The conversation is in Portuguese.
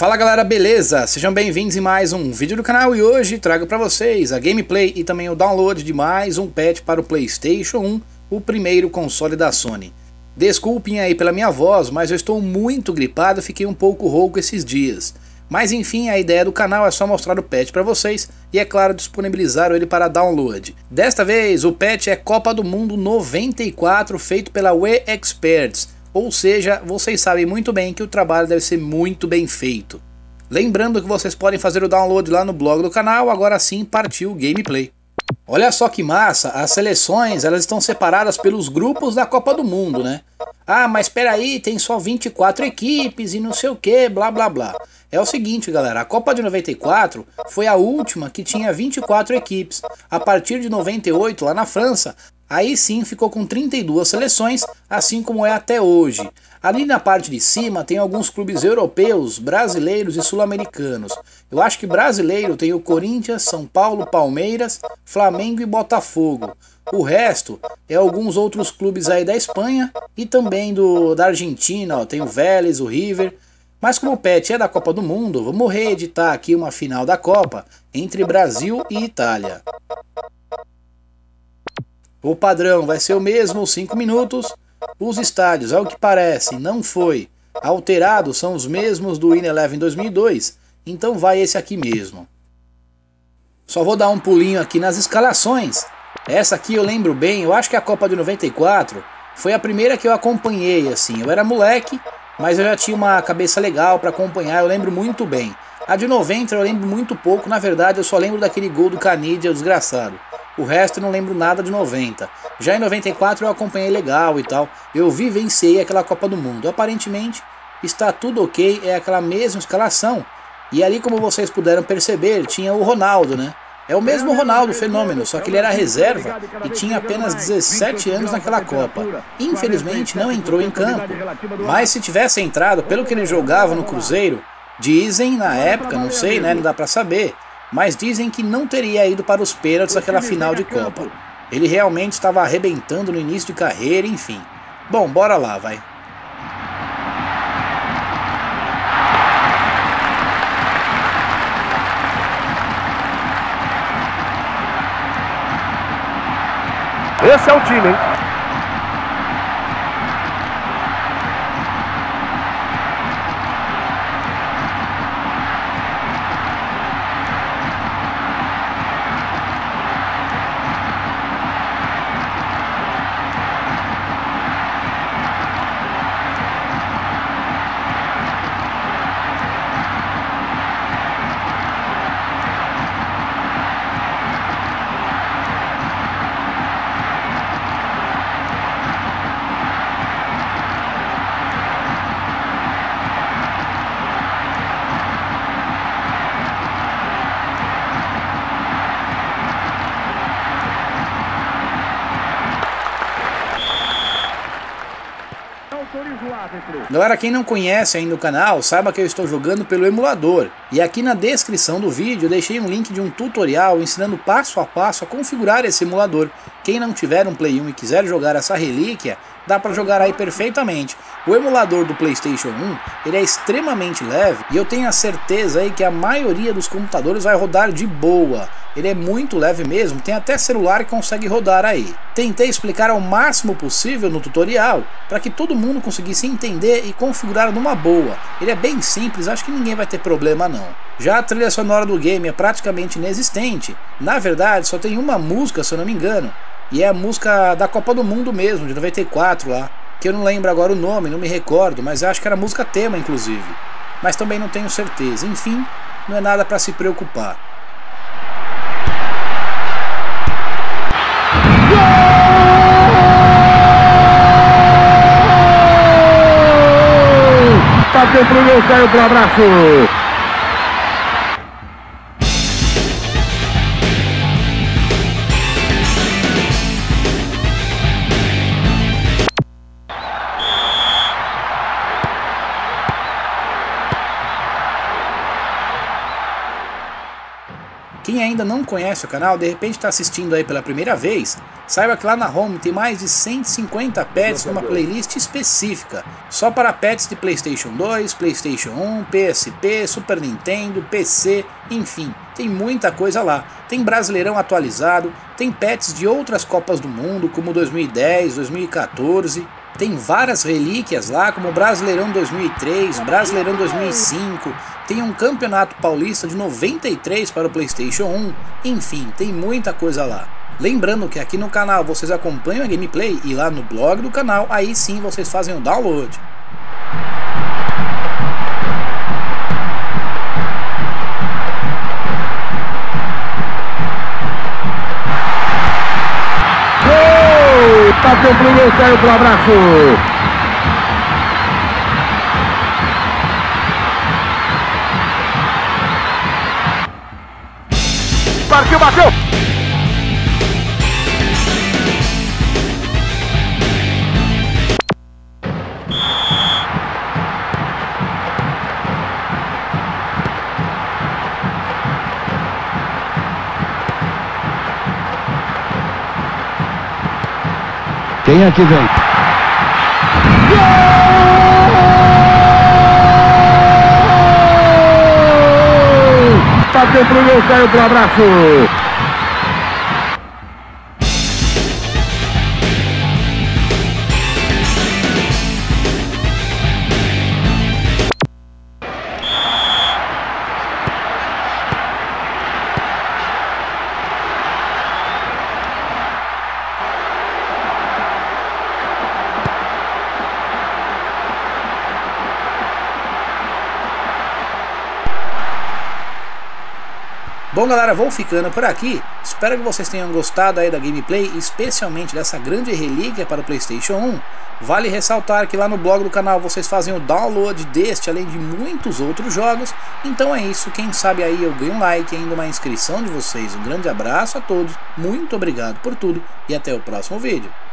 Fala galera, beleza? Sejam bem-vindos em mais um vídeo do canal e hoje trago para vocês a gameplay e também o download de mais um patch para o PlayStation 1, o primeiro console da Sony. Desculpem aí pela minha voz, mas eu estou muito gripado, fiquei um pouco rouco esses dias. Mas enfim, a ideia do canal é só mostrar o patch para vocês e é claro disponibilizar ele para download. Desta vez o patch é Copa do Mundo 94 feito pela We Experts. Ou seja, vocês sabem muito bem que o trabalho deve ser muito bem feito. Lembrando que vocês podem fazer o download lá no blog do canal, agora sim partiu o gameplay. Olha só que massa, as seleções elas estão separadas pelos grupos da Copa do Mundo, né? Ah, mas espera aí, tem só 24 equipes e não sei o que, blá blá blá. É o seguinte galera, a Copa de 94 foi a última que tinha 24 equipes. A partir de 98, lá na França, aí sim ficou com 32 seleções, assim como é até hoje. Ali na parte de cima tem alguns clubes europeus, brasileiros e sul-americanos. Eu acho que brasileiro tem o Corinthians, São Paulo, Palmeiras, Flamengo e Botafogo. O resto é alguns outros clubes aí da Espanha e também da Argentina, ó, tem o Vélez, o River. Mas como o patch é da Copa do Mundo, vamos reeditar aqui uma final da Copa entre Brasil e Itália. O padrão vai ser o mesmo, 5 minutos. Os estádios, ao que parece, não foi alterado, são os mesmos do Win Eleven 2002, então vai esse aqui mesmo. Só vou dar um pulinho aqui nas escalações. Essa aqui eu lembro bem, eu acho que a Copa de 94 foi a primeira que eu acompanhei, assim. Eu era moleque, mas eu já tinha uma cabeça legal para acompanhar, eu lembro muito bem. A de 90 eu lembro muito pouco, na verdade eu só lembro daquele gol do Canidia, o desgraçado. O resto eu não lembro nada de 90. Já em 94 eu acompanhei legal e tal. Eu vivenciei aquela Copa do Mundo. Aparentemente está tudo ok, é aquela mesma escalação. E ali, como vocês puderam perceber, tinha o Ronaldo, né? É o mesmo Ronaldo fenômeno, só que ele era reserva e tinha apenas 17 anos naquela Copa. Infelizmente não entrou em campo. Mas se tivesse entrado, pelo que ele jogava no Cruzeiro, dizem na época, não sei, né? Não dá pra saber. Mas dizem que não teria ido para os pênaltis aquela final de Copa. Ele realmente estava arrebentando no início de carreira, enfim. Bom, bora lá, vai. Esse é o time, hein? Galera, quem não conhece ainda o canal, saiba que eu estou jogando pelo emulador. E aqui na descrição do vídeo eu deixei um link de um tutorial ensinando passo a passo a configurar esse emulador. Quem não tiver um Play 1 e quiser jogar essa relíquia, dá para jogar aí perfeitamente. O emulador do PlayStation 1, ele é extremamente leve e eu tenho a certeza aí que a maioria dos computadores vai rodar de boa. Ele é muito leve mesmo, tem até celular que consegue rodar aí. Tentei explicar ao máximo possível no tutorial, para que todo mundo conseguisse entender e configurar numa boa. Ele é bem simples, acho que ninguém vai ter problema não. Já a trilha sonora do game é praticamente inexistente. Na verdade só tem uma música, se eu não me engano, e é a música da Copa do Mundo mesmo, de 94 lá. Que eu não lembro agora o nome, não me recordo, mas acho que era música tema inclusive. Mas também não tenho certeza, enfim, não é nada para se preocupar. Bateu pro gol, saiu pro abraço. Quem ainda não conhece o canal, de repente está assistindo aí pela primeira vez, Saiba que lá na home tem mais de 150 pets numa playlist específica, só para pets de PlayStation 2, PlayStation 1, PSP, Super Nintendo, PC, enfim, tem muita coisa lá. Tem Brasileirão atualizado, tem pets de outras Copas do Mundo, como 2010, 2014, tem várias relíquias lá, como Brasileirão 2003, Brasileirão 2005, tem um Campeonato Paulista de 93 para o PlayStation 1, enfim, tem muita coisa lá. Lembrando que aqui no canal vocês acompanham a gameplay e lá no blog do canal, aí sim vocês fazem o download. Gol! Bateu pro gol, saiu pro abraço. Partiu, bateu! Quem é que vem? Gol! Bateu pro gol, saiu pro abraço. Bom galera, vou ficando por aqui, espero que vocês tenham gostado aí da gameplay, especialmente dessa grande relíquia para o PlayStation 1. Vale ressaltar que lá no blog do canal vocês fazem o download deste, além de muitos outros jogos. Então é isso, quem sabe aí eu ganho um like e ainda uma inscrição de vocês. Um grande abraço a todos, muito obrigado por tudo e até o próximo vídeo.